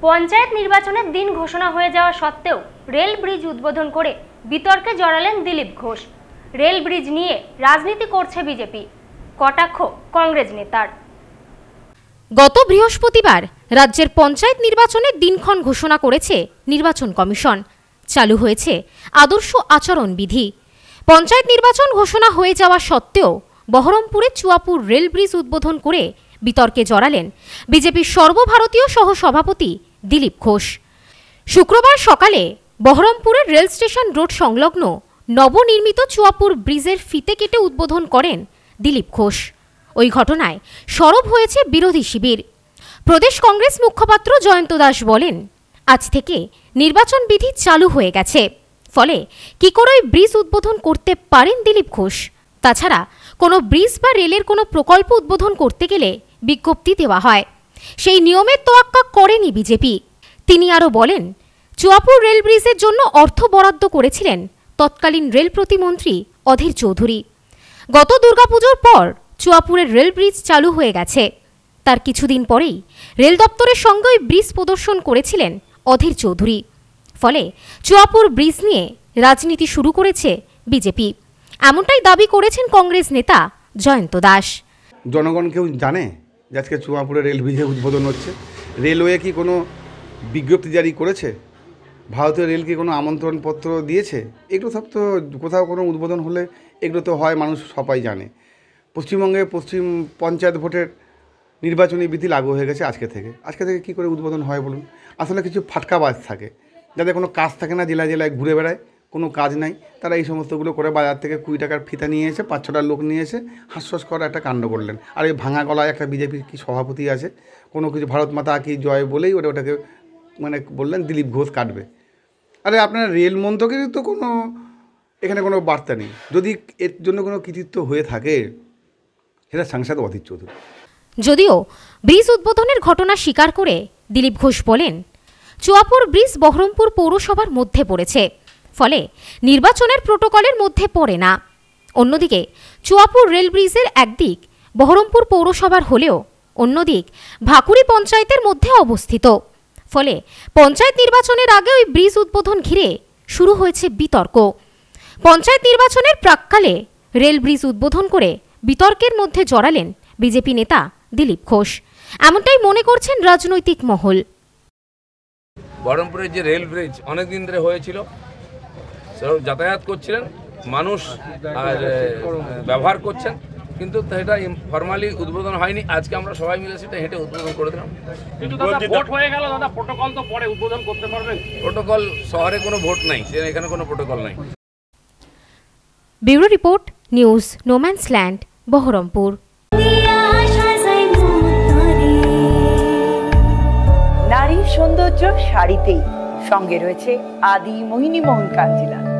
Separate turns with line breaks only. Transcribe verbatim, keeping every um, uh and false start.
পঞ্চায়েত নির্বাচনের দিন ঘোষণা হয়ে যাওয়া সত্ত্বেও রেল ব্রিজ উদ্বোধন করে বিতর্কে জড়ালেন দিলীপ ঘোষ। রেল ব্রিজ নিয়ে রাজনীতি করছে বিজেপি, কটাক্ষ কংগ্রেস নেতার।
গত বৃহস্পতিবার রাজ্যের পঞ্চায়েত নির্বাচনের দিনক্ষণ ঘোষণা করেছে নির্বাচন কমিশন। চালু হয়েছে আদর্শ আচরণ বিধি। পঞ্চায়েত নির্বাচন ঘোষণা হয়ে যাওয়া সত্ত্বেও বহরমপুরে চুয়াপুর রেল ব্রিজ উদ্বোধন করে বিতর্কে জড়ালেন বিজেপির সর্বভারতীয় সহসভাপতি দিলীপ ঘোষ। শুক্রবার সকালে বহরমপুরের রেল স্টেশন রোড সংলগ্ন নবনির্মিত চুয়াপুর ব্রিজের ফিতে কেটে উদ্বোধন করেন দিলীপ ঘোষ। ওই ঘটনায় সরব হয়েছে বিরোধী শিবির। প্রদেশ কংগ্রেস মুখপাত্র জয়ন্ত দাস বলেন, আজ থেকে নির্বাচন বিধি চালু হয়ে গেছে, ফলে কি করে ওই ব্রিজ উদ্বোধন করতে পারেন দিলীপ ঘোষ? তাছাড়া কোনো ব্রিজ বা রেলের কোনো প্রকল্প উদ্বোধন করতে গেলে বিজ্ঞপ্তি দেওয়া হয়, সেই নিয়মের তোয়াক্কা করেনি বিজেপি। তিনি আরও বলেন, চুয়াপুর রেল ব্রিজের জন্য অর্থ বরাদ্দ করেছিলেন তৎকালীন রেল প্রতিমন্ত্রী অধীর চৌধুরী। গত দুর্গাপুজোর পর চুয়াপুরের রেল ব্রিজ চালু হয়ে গেছে। তার কিছুদিন পরেই রেল দপ্তরের সঙ্গে ওই ব্রিজ প্রদর্শন করেছিলেন অধীর চৌধুরী। ফলে চুয়াপুর ব্রিজ নিয়ে রাজনীতি শুরু করেছে বিজেপি, এমনটাই দাবি করেছেন কংগ্রেস নেতা জয়ন্ত দাস।
জনগণ কেউ জানে যে আজকে চুয়াপুরে রেল ব্রিজের উদ্বোধন হচ্ছে? রেলওয়ে কি কোনো বিজ্ঞপ্তি জারি করেছে? ভারতীয় রেল কি কোনো আমন্ত্রণপত্র দিয়েছে? এগুলো সব তো কোথাও কোনো উদ্বোধন হলে এগুলো তো হয়, মানুষ সবাই জানে। পশ্চিমবঙ্গে পশ্চিম পঞ্চায়েত ভোটের নির্বাচনী বিধি লাগু হয়ে গেছে আজকে থেকে। আজকে থেকে কী করে উদ্বোধন হয় বলুন? আসলে কিছু ফাটকাবাজ থাকে, যাদের কোনো কাজ থাকে না, জেলায় জেলায় ঘুরে বেড়ায়, কোনো কাজ নাই, তারা এই সমস্তগুলো করে বাজার থেকে কুড়ি টাকার ফিতা নিয়ে এসে পাঁচ ছটার লোক নিয়ে এসে হাস্যস করা একটা কাণ্ড করলেন। আর এই ভাঙা গলায় একটা বিজেপির কি সভাপতি আছে, কোনো কিছু ভারত মাতা কি জয় বলেই ওটা ওটাকে মানে বললেন দিলীপ ঘোষ কাটবে। আরে আপনার রেল মন্ত্রকের তো কোনো এখানে কোনো বার্তা নেই। যদি এর জন্য কোনো কৃতিত্ব হয়ে থাকে সেটা সাংসদ অধীর চৌধুরী।
যদিও ব্রিজ উদ্বোধনের ঘটনা স্বীকার করে দিলীপ ঘোষ বলেন, চুয়াপুর ব্রিজ বহরমপুর পৌরসভার মধ্যে পড়েছে, ফলে নির্বাচনের প্রোটোকলের মধ্যে পড়ে না। অন্যদিকে চুয়াপুর রেল ব্রিজের একদিক বহরমপুর পৌরসভার হলেও অন্যদিক ভাকুড়ি পঞ্চায়েতের মধ্যে অবস্থিত। ফলে পঞ্চায়েত নির্বাচনের আগে ওই ব্রিজ উদ্বোধন ঘিরে শুরু হয়েছে বিতর্ক। পঞ্চায়েত নির্বাচনের প্রাক্কালে রেল ব্রিজ উদ্বোধন করে বিতর্কের মধ্যে জড়ালেন বিজেপি নেতা দিলীপ ঘোষ, এমনটাই মনে করছেন রাজনৈতিক মহল।
বহরমপুরের যে রেল ব্রিজ অনেকদিন ধরে হয়েছিল, যাতায়াত করছিলেন মানুষ আর ব্যবহার করছেন, কিন্তু সেটা ফর্মালি উদ্বোধন হয়নি। আজকে আমরা সবাই মিলে সেটা হেঁটে উদ্বোধন করে দিলাম।
কিন্তু দাদা ভোট হয়ে গেল, দাদা প্রোটোকল তো পরে উদ্বোধন করতে পারবেন?
প্রোটোকল শহরে কোনো ভোট নাই, এখানে কোনো প্রোটোকল নাই।
Bureau report, news no man's land, Baharampur.
নারীর সৌন্দর্য শাড়িতেই, সঙ্গে রয়েছে আদি মোহিনী মোহন কাঞ্জিলা।